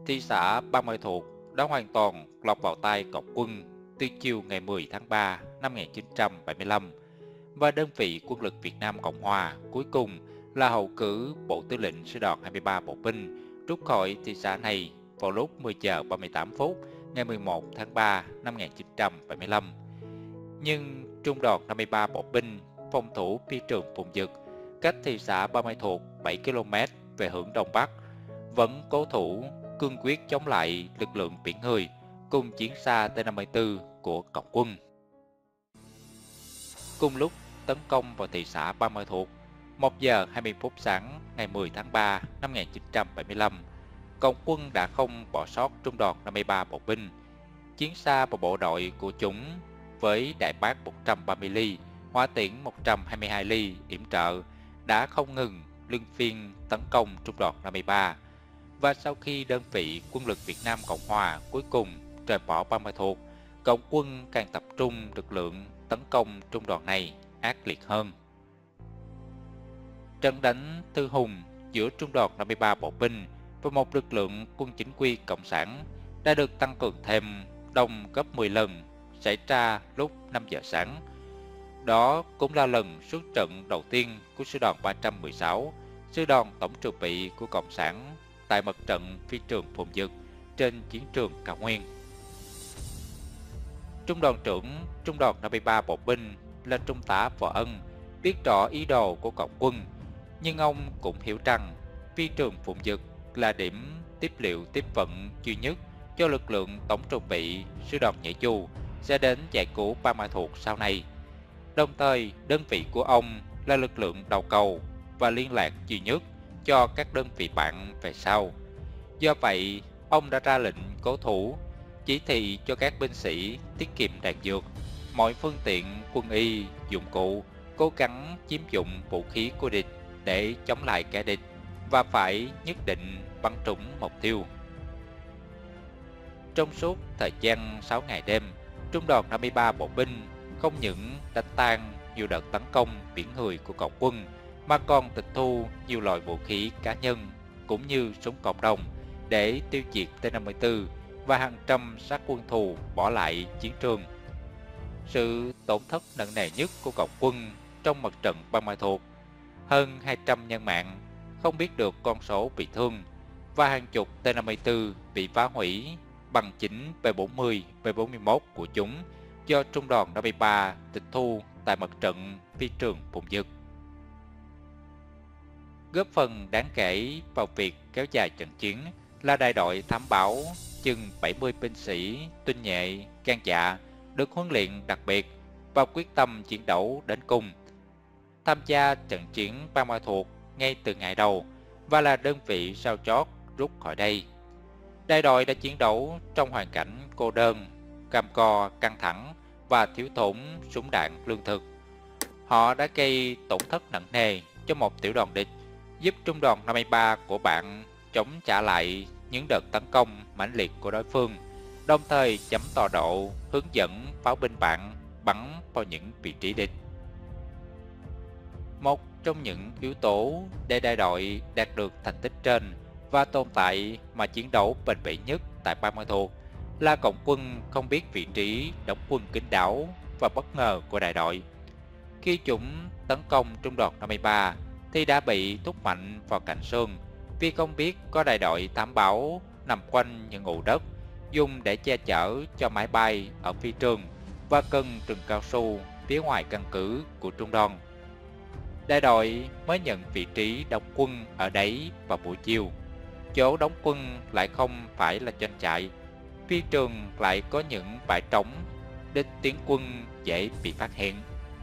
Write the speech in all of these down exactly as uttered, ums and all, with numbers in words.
Thị xã Ba Mươi Thuột đã hoàn toàn lọt vào tay cộng quân từ chiều ngày mười tháng ba năm một nghìn chín trăm bảy mươi lăm, và đơn vị quân lực Việt Nam Cộng Hòa cuối cùng là hậu cử Bộ Tư lệnh Sư đoàn hai mươi ba Bộ binh rút khỏi thị xã này vào lúc mười giờ ba mươi tám phút ngày mười một tháng ba năm một nghìn chín trăm bảy mươi lăm. Nhưng Trung đoàn năm mươi ba Bộ binh phòng thủ phi trường Phùng Dực, cách thị xã Ba Mươi Thuột bảy ki lô mét về hướng đông bắc, vẫn cố thủ cương quyết chống lại lực lượng biển người cùng chiến xa T năm mươi tư của cộng quân. Cùng lúc tấn công vào thị xã Ba Mươi Thuột, một giờ hai mươi phút sáng ngày mười tháng ba năm một nghìn chín trăm bảy mươi lăm, cộng quân đã không bỏ sót Trung đoàn năm mươi ba Bộ binh. Chiến xa và bộ đội của chúng với đại bác một trăm ba mươi ly, hỏa tiễn một trăm hai mươi hai ly yểm trợ đã không ngừng luân phiên tấn công Trung đoàn năm mươi ba. Và sau khi đơn vị quân lực Việt Nam Cộng Hòa cuối cùng rời bỏ Ba Mươi Thuột, cộng quân càng tập trung lực lượng tấn công trung đoàn này ác liệt hơn. Trận đánh Tư Hùng giữa Trung đoàn năm mươi ba Bộ binh và một lực lượng quân chính quy cộng sản đã được tăng cường thêm đông gấp mười lần, xảy ra lúc năm giờ sáng. Đó cũng là lần xuất trận đầu tiên của Sư đoàn ba trăm mười sáu, Sư đoàn tổng trừ bị của Cộng sản tại mặt trận phi trường Phùng Dực trên chiến trường Cao Nguyên. Trung đoàn trưởng Trung đoàn năm mươi ba Bộ binh là Trung tá Võ Ân biết rõ ý đồ của cộng quân, nhưng ông cũng hiểu rằng phi trường Phùng Dực là điểm tiếp liệu tiếp vận duy nhất cho lực lượng tổng trù bị Sư đoàn Nhảy Dù sẽ đến giải cứu Ba Mươi Thuột sau này. Đồng thời, đơn vị của ông là lực lượng đầu cầu và liên lạc duy nhất cho các đơn vị bạn về sau. Do vậy, ông đã ra lệnh cố thủ, chỉ thị cho các binh sĩ tiết kiệm đạn dược, mọi phương tiện quân y, dụng cụ, cố gắng chiếm dụng vũ khí của địch để chống lại kẻ địch và phải nhất định bắn trúng mục tiêu. Trong suốt thời gian sáu ngày đêm, Trung đoàn năm mươi ba Bộ binh không những đánh tan nhiều đợt tấn công biển người của cộng quân, mà còn tịch thu nhiều loại vũ khí cá nhân cũng như súng cộng đồng để tiêu diệt T năm mươi tư và hàng trăm xác quân thù bỏ lại chiến trường. Sự tổn thất nặng nề nhất của cộng quân trong mặt trận Ba Mươi Thuột, hơn hai trăm nhân mạng, không biết được con số bị thương, và hàng chục T năm mươi tư bị phá hủy bằng chính B bốn mươi, B bốn mươi mốt của chúng do Trung đoàn năm mươi ba tịch thu tại mặt trận phi trường Phùng Dực. Góp phần đáng kể vào việc kéo dài trận chiến là đại đội thám báo chừng bảy mươi binh sĩ tinh nhuệ, gan dạ, được huấn luyện đặc biệt và quyết tâm chiến đấu đến cùng. Tham gia trận chiến Ba Mươi Thuột ngay từ ngày đầu và là đơn vị sau chót rút khỏi đây. Đại đội đã chiến đấu trong hoàn cảnh cô đơn, cam go, căng thẳng và thiếu thốn súng đạn lương thực. Họ đã gây tổn thất nặng nề cho một tiểu đoàn địch, giúp Trung đoàn năm mươi ba của bạn chống trả lại những đợt tấn công mãnh liệt của đối phương, đồng thời chấm tọa độ hướng dẫn pháo binh bạn bắn vào những vị trí địch. Một trong những yếu tố để đại đội đạt được thành tích trên và tồn tại mà chiến đấu bền bỉ nhất tại Ba Mươi Thuột là cộng quân không biết vị trí đóng quân kín đáo và bất ngờ của đại đội. Khi chúng tấn công Trung đoàn năm mươi ba thì đã bị thúc mạnh vào cạnh sườn, vì không biết có đại đội thám báo nằm quanh những ụ đất dùng để che chở cho máy bay ở phi trường và cần rừng cao su phía ngoài căn cứ của trung đoàn. Đại đội mới nhận vị trí đóng quân ở đấy vào buổi chiều. Chỗ đóng quân lại không phải là doanh trại, phi trường lại có những bãi trống, địch tiến quân dễ bị phát hiện.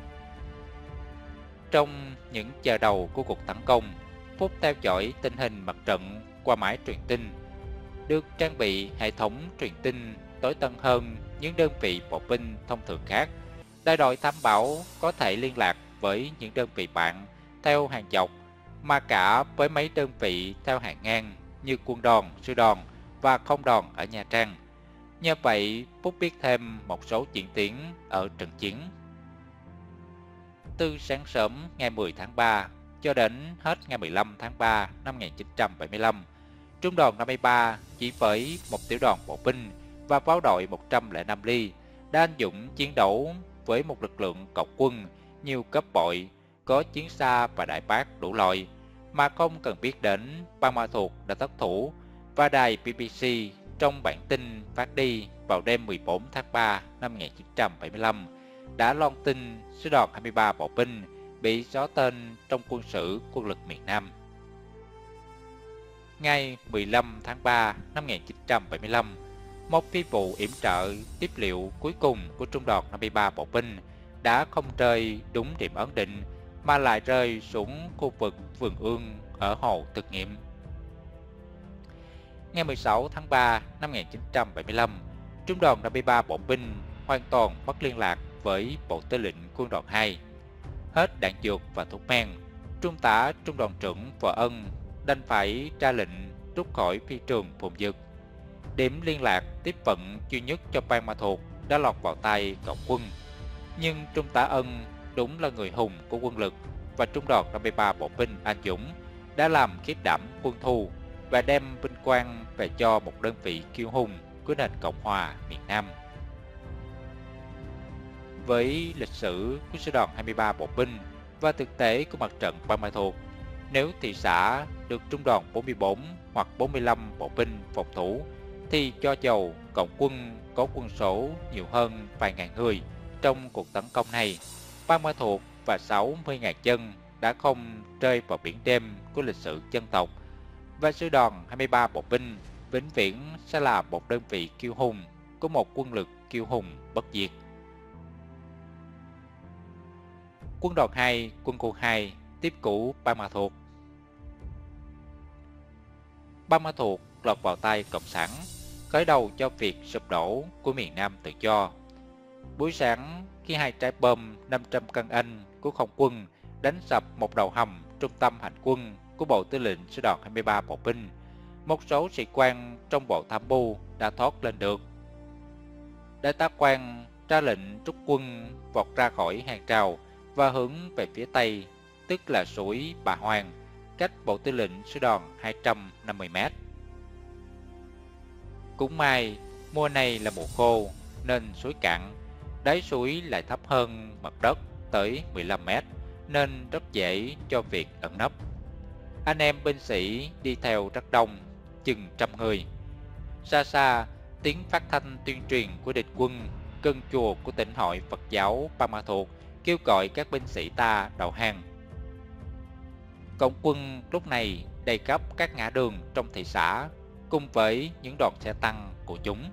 Trong những giờ đầu của cuộc tấn công, Phúc theo dõi tình hình mặt trận qua máy truyền tin, được trang bị hệ thống truyền tin tối tân hơn những đơn vị bộ binh thông thường khác. Đại đội thám báo có thể liên lạc với những đơn vị bạn theo hàng dọc, mà cả với mấy đơn vị theo hàng ngang như quân đoàn, sư đoàn và không đoàn ở Nha Trang. Nhờ vậy, Phúc biết thêm một số diễn tiến ở trận chiến. Từ sáng sớm ngày mười tháng ba cho đến hết ngày mười lăm tháng ba năm một nghìn chín trăm bảy mươi lăm, Trung đoàn năm mươi ba chỉ với một tiểu đoàn bộ binh và pháo đội một trăm lẻ năm ly đã anh dũng chiến đấu với một lực lượng cộng quân nhiều cấp bội, có chiến xa và đại bác đủ loại, mà không cần biết đến Ban Ma Thuột đã thất thủ. Và đài bê bê xê trong bản tin phát đi vào đêm mười bốn tháng ba năm một nghìn chín trăm bảy mươi lăm đã loan tin sư đoàn hai mươi ba bộ binh bị xóa tên trong quân sử quân lực miền Nam. Ngày mười lăm tháng ba năm một nghìn chín trăm bảy mươi lăm, một phi vụ yểm trợ tiếp liệu cuối cùng của trung đoàn năm mươi ba bộ binh đã không rơi đúng điểm ấn định mà lại rơi xuống khu vực vườn ương ở hồ thực nghiệm. Ngày mười sáu tháng ba năm một nghìn chín trăm bảy mươi lăm, trung đoàn năm mươi ba bộ binh hoàn toàn mất liên lạc với bộ tư lệnh quân đoàn hai. Hết đạn dược và thuốc men, trung tá trung đoàn trưởng Võ Ân đành phải ra lệnh rút khỏi phi trường Phùng Dực. Điểm liên lạc tiếp vận duy nhất cho Ban Ma Thuột đã lọt vào tay cộng quân. Nhưng trung tá Ân đúng là người hùng của quân lực, và trung đoàn năm mươi ba bộ binh anh dũng đã làm khiếp đảm quân thù và đem vinh quang về cho một đơn vị kiêu hùng của nền Cộng hòa miền Nam. Với lịch sử của sư đoàn hai mươi ba bộ binh và thực tế của mặt trận Ban Ma Thuột, nếu thị xã được trung đoàn bốn mươi bốn hoặc bốn mươi lăm bộ binh phòng thủ, thì cho dầu cộng quân có quân số nhiều hơn vài ngàn người trong cuộc tấn công này, Ban Ma Thuột và sáu mươi nghìn dân đã không rơi vào biển đêm của lịch sử dân tộc, và sư đoàn hai mươi ba bộ binh vĩnh viễn sẽ là một đơn vị kiêu hùng của một quân lực kiêu hùng bất diệt. Quân đoàn hai, quân khu hai tiếp cũ Ban Ma Thuột. Ban Ma Thuột lọt vào tay cộng sản, khởi đầu cho việc sụp đổ của miền Nam tự do. Buổi sáng, khi hai trái bom năm trăm cân Anh của không quân đánh sập một đầu hầm trung tâm hành quân của Bộ Tư lệnh Sư đoàn hai mươi ba bộ binh, một số sĩ quan trong bộ tham mưu đã thoát lên được. Đại tá Quang ra lệnh rút quân vọt ra khỏi hàng rào và hướng về phía tây, tức là suối Bà Hoàng, cách Bộ Tư lệnh Sư đoàn hai trăm năm mươi mét. Cũng may, mùa này là mùa khô nên suối cạn, đáy suối lại thấp hơn mặt đất tới mười lăm mét, nên rất dễ cho việc ẩn nấp. Anh em binh sĩ đi theo rất đông, chừng trăm người. Xa xa, tiếng phát thanh tuyên truyền của địch quân cân chùa của tỉnh hội Phật giáo Ban Ma Thuột kêu gọi các binh sĩ ta đầu hàng. Cộng quân lúc này đầy khắp các ngã đường trong thị xã, cùng với những đoàn xe tăng của chúng.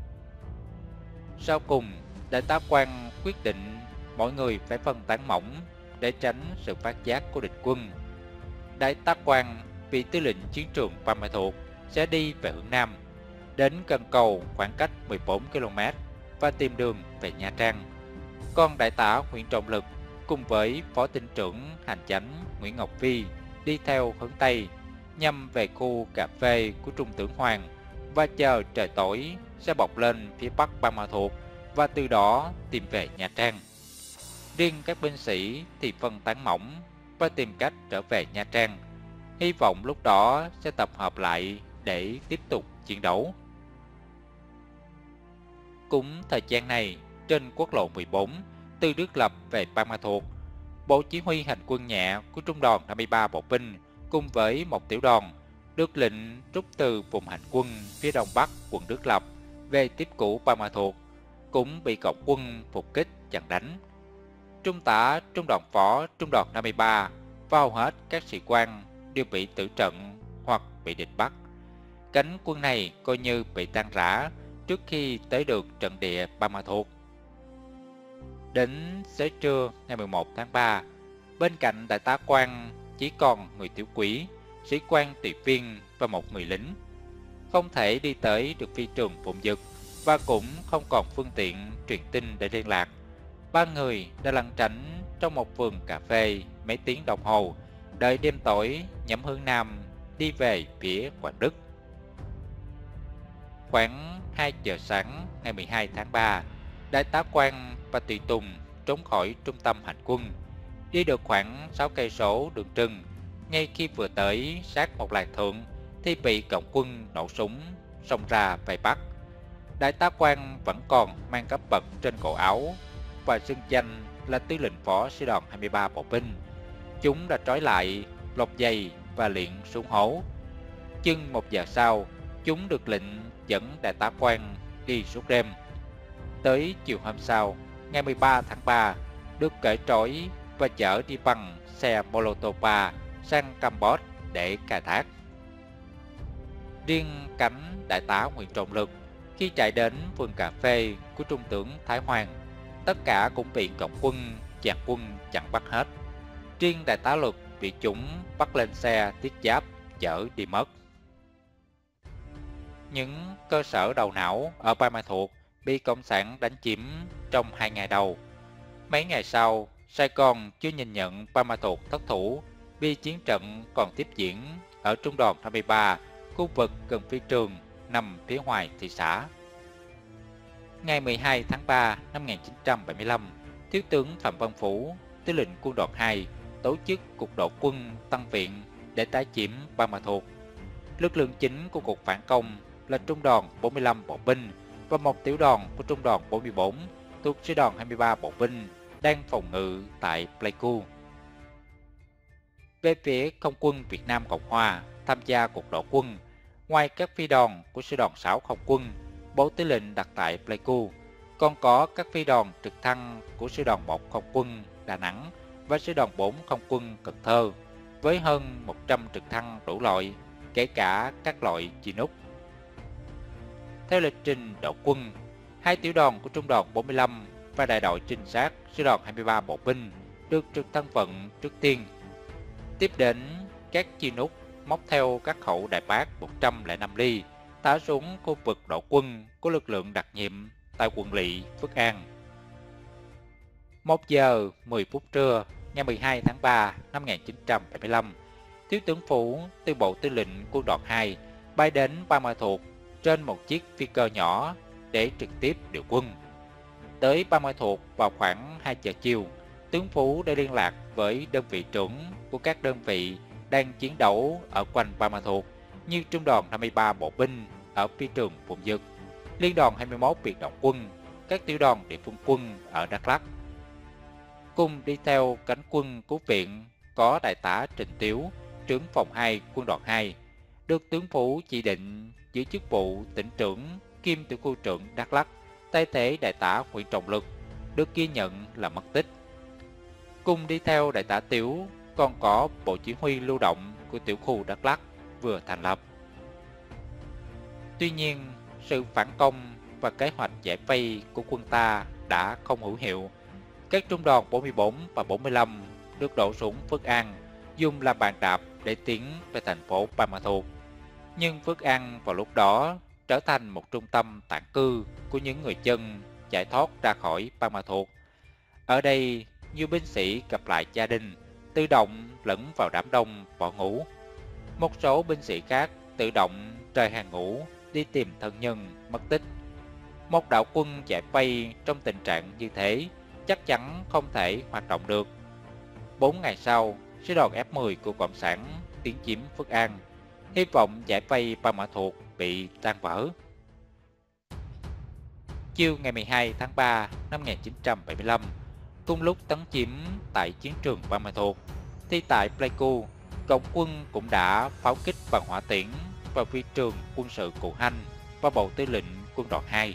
Sau cùng, đại tá Quang quyết định mọi người phải phân tán mỏng để tránh sự phát giác của địch quân. Đại tá Quang, vị tư lệnh chiến trường Ban Ma Thuột, sẽ đi về hướng Nam, đến gần cầu khoảng cách mười bốn ki lô mét và tìm đường về Nha Trang. Còn đại tá Nguyễn Trọng Lực cùng với phó tỉnh trưởng hành chánh Nguyễn Ngọc Phi đi theo hướng Tây, nhằm về khu cà phê của Trung tướng Hoàng và chờ trời tối sẽ bọc lên phía bắc Ban Ma Thuột và từ đó tìm về Nha Trang. Riêng các binh sĩ thì phân tán mỏng và tìm cách trở về Nha Trang, hy vọng lúc đó sẽ tập hợp lại để tiếp tục chiến đấu. Cũng thời gian này, trên quốc lộ mười bốn, từ Đức Lập về Ban Ma Thuột, Bộ Chỉ huy Hành quân nhẹ của Trung đoàn năm mươi ba bộ binh cùng với một tiểu đoàn được lệnh rút từ vùng hành quân phía đông bắc quận Đức Lập về tiếp cũ Ban Ma Thuột, cũng bị cộng quân phục kích chặn đánh. Trung tá trung đoàn phó trung đoàn năm mươi ba và hầu hết các sĩ quan đều bị tử trận hoặc bị địch bắt. Cánh quân này coi như bị tan rã trước khi tới được trận địa Ban Ma Thuột. Đến xế trưa ngày mười một tháng ba, bên cạnh đại tá Quang chỉ còn người tiểu quỷ, sĩ quan tùy viên và một người lính. Không thể đi tới được phi trường Phụng Dực và cũng không còn phương tiện truyền tin để liên lạc. Ba người đã lẩn tránh trong một vườn cà phê mấy tiếng đồng hồ, đợi đêm tối nhắm hướng Nam đi về phía Quảng Đức. Khoảng hai giờ sáng ngày mười hai tháng ba, đại tá Quang và tùy tùng trốn khỏi trung tâm hành quân, đi được khoảng sáu cây số đường rừng. Ngay khi vừa tới sát một làng thượng thì bị cộng quân nổ súng xông ra vây bắt. Đại tá Quang vẫn còn mang cấp bậc trên cổ áo và xưng danh là tư lệnh phó sư đoàn hai mươi ba bộ binh. Chúng đã trói lại, lột giày và liệng xuống hố. Chừng một giờ sau, chúng được lệnh dẫn đại tá Quang đi suốt đêm. Tới chiều hôm sau, ngày mười ba tháng ba, được cởi trói và chở đi bằng xe Molotova sang Campuchia để khai thác. Riêng cánh đại tá Nguyễn Trọng Lực, khi chạy đến vườn cà phê của trung tướng Thái Hoàng, tất cả cũng bị cộng quân dàn quân chặn bắt hết. Riêng đại tá Lực bị chúng bắt lên xe thiết giáp chở đi mất. Những cơ sở đầu não ở Buôn Ma Thuột bị Cộng sản đánh chiếm trong hai ngày đầu. Mấy ngày sau, Sài Gòn chưa nhìn nhận Buôn Ma Thuột thất thủ vì chiến trận còn tiếp diễn ở trung đoàn hai mươi ba, khu vực gần phi trường nằm phía ngoài thị xã. Ngày mười hai tháng ba năm một nghìn chín trăm bảy mươi lăm, Thiếu tướng Phạm Văn Phủ, tư lệnh quân đoàn hai, tổ chức cuộc đội quân tăng viện để tái chiếm Buôn Ma Thuột. Lực lượng chính của cuộc phản công là trung đoàn bốn mươi lăm bộ binh và một tiểu đoàn của trung đoàn bốn mươi bốn thuộc sư đoàn hai mươi ba bộ binh đang phòng ngự tại Pleiku. Về phía không quân Việt Nam Cộng Hòa tham gia cuộc đội quân, ngoài các phi đoàn của sư đoàn sáu không quân, Bộ Tư lệnh đặt tại Pleiku, còn có các phi đoàn trực thăng của sư đoàn một không quân Đà Nẵng và sư đoàn bốn không quân Cần Thơ, với hơn một trăm trực thăng đủ loại, kể cả các loại Chinook. Theo lịch trình đội quân, hai tiểu đoàn của trung đoàn bốn mươi lăm và đại đội trinh sát sư đoàn hai mươi ba bộ binh được trực thăng vận trước tiên. Tiếp đến, các Chinook móc theo các khẩu đại bác một trăm lẻ năm ly thả xuống khu vực đội quân của lực lượng đặc nhiệm tại quận Lỵ, Phước An. một giờ mười phút trưa ngày mười hai tháng ba năm một nghìn chín trăm bảy mươi lăm, Thiếu tướng Phủ từ Bộ Tư lệnh Quân đoàn hai bay đến Buôn Ma Thuột trên một chiếc phi cơ nhỏ để trực tiếp điều quân. Tới Buôn Ma Thuột vào khoảng hai giờ chiều, tướng Phú đã liên lạc với đơn vị trưởng của các đơn vị đang chiến đấu ở quanh Buôn Ma Thuột như trung đoàn năm mươi ba bộ binh ở phi trường Phụng Dực, liên đoàn hai mươi mốt biệt động quân, các tiểu đoàn địa phương quân ở Đắk Lắk. Cùng đi theo cánh quân cứu viện có đại tá Trịnh Tiếu, trưởng phòng hai quân đoàn hai, được tướng Phú chỉ định giữ chức vụ tỉnh trưởng kiêm tiểu khu trưởng Đắk Lắk, thay thế đại tá Nguyễn Trọng Lực, được ghi nhận là mất tích. Cùng đi theo đại tá Tiếu còn có bộ chỉ huy lưu động của tiểu khu Đắk Lắk vừa thành lập. Tuy nhiên, sự phản công và kế hoạch giải vây của quân ta đã không hữu hiệu. Các trung đoàn bốn mươi bốn và bốn mươi lăm được đổ xuống Phước An, dùng làm bàn đạp để tiến về thành phố Buôn Ma Thuột. Nhưng Phước An vào lúc đó trở thành một trung tâm tản cư của những người dân giải thoát ra khỏi Buôn Ma Thuột. Ở đây, nhiều binh sĩ gặp lại gia đình, tự động lẫn vào đám đông bỏ ngủ. Một số binh sĩ khác tự động rời hàng ngũ đi tìm thân nhân mất tích. Một đạo quân giải vây trong tình trạng như thế chắc chắn không thể hoạt động được. Bốn ngày sau, sư đoàn F mười của Cộng sản tiến chiếm Phước An, hy vọng giải vây Buôn Ma Thuột bị tan vỡ. Chiều ngày mười hai tháng ba năm một nghìn chín trăm bảy mươi lăm, cùng lúc tấn chiếm tại chiến trường Buôn Ma Thuột, thì tại Pleiku, Cộng quân cũng đã pháo kích bằng hỏa tiễn vào phi trường quân sự Cụ Hanh và Bộ Tư lệnh Quân đoàn hai.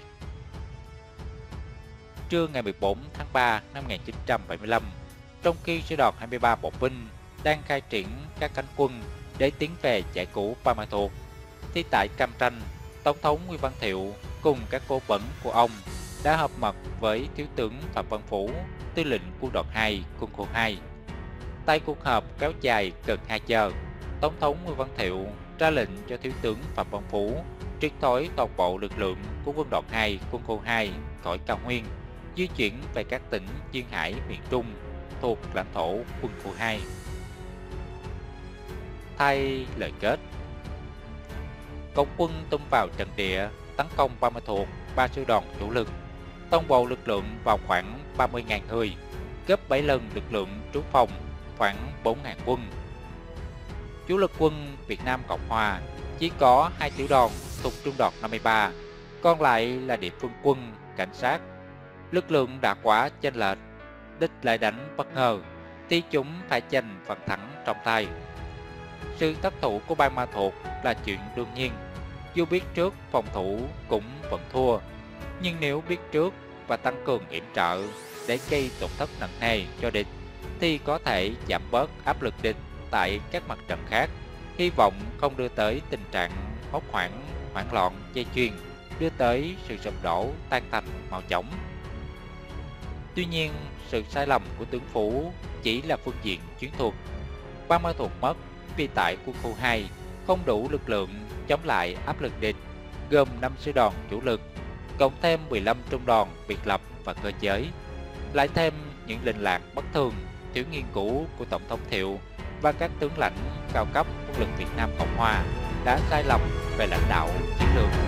Trưa ngày mười bốn tháng ba năm một nghìn chín trăm bảy mươi lăm, trong khi sư đoàn hai mươi ba bộ binh đang khai triển các cánh quân để tiến về giải cứu Buôn Ma Thuột, thì tại Cam Ranh, Tổng thống Nguyễn Văn Thiệu cùng các cố vấn của ông đã họp mật với Thiếu tướng Phạm Văn Phủ, tư lệnh Quân đoàn hai, Quân khu hai. Tại cuộc họp kéo dài gần hai giờ, Tổng thống Nguyễn Văn Thiệu ra lệnh cho Thiếu tướng Phạm Văn Phủ triệt thoái toàn bộ lực lượng của Quân đoàn hai, Quân khu hai khỏi Cao Nguyên, di chuyển về các tỉnh duyên hải miền Trung thuộc lãnh thổ Quân khu hai. Thay lời kết, Cộng quân tung vào trận địa tấn công Buôn Ma Thuột ba sư đoàn chủ lực, toàn bộ lực lượng vào khoảng ba mươi nghìn người, gấp bảy lần lực lượng trú phòng khoảng bốn nghìn quân. Chủ lực quân Việt Nam Cộng Hòa chỉ có hai tiểu đoàn thuộc trung đoàn năm mươi ba, còn lại là địa phương quân, cảnh sát. Lực lượng đã quá chênh lệch, địch lại đánh bất ngờ thì chúng phải giành phần thắng trong tay. Sự thất thủ của Ban Ma Thuột là chuyện đương nhiên. Dù biết trước phòng thủ cũng vẫn thua, nhưng nếu biết trước và tăng cường yểm trợ để gây tổn thất nặng nề cho địch thì có thể giảm bớt áp lực địch tại các mặt trận khác, hy vọng không đưa tới tình trạng hốt hoảng, hoảng loạn dây chuyền, đưa tới sự sụp đổ tan tành mau chóng. Tuy nhiên, sự sai lầm của tướng Phú chỉ là phương diện chiến thuật. Ban Ma Thuột mất vì tại quân khu hai không đủ lực lượng chống lại áp lực địch, gồm năm sư đoàn chủ lực, cộng thêm mười lăm trung đoàn biệt lập và cơ giới, lại thêm những lệnh lạc bất thường, thiếu nghiên cứu của Tổng thống Thiệu và các tướng lãnh cao cấp quân lực Việt Nam Cộng Hòa đã sai lầm về lãnh đạo chiến lược.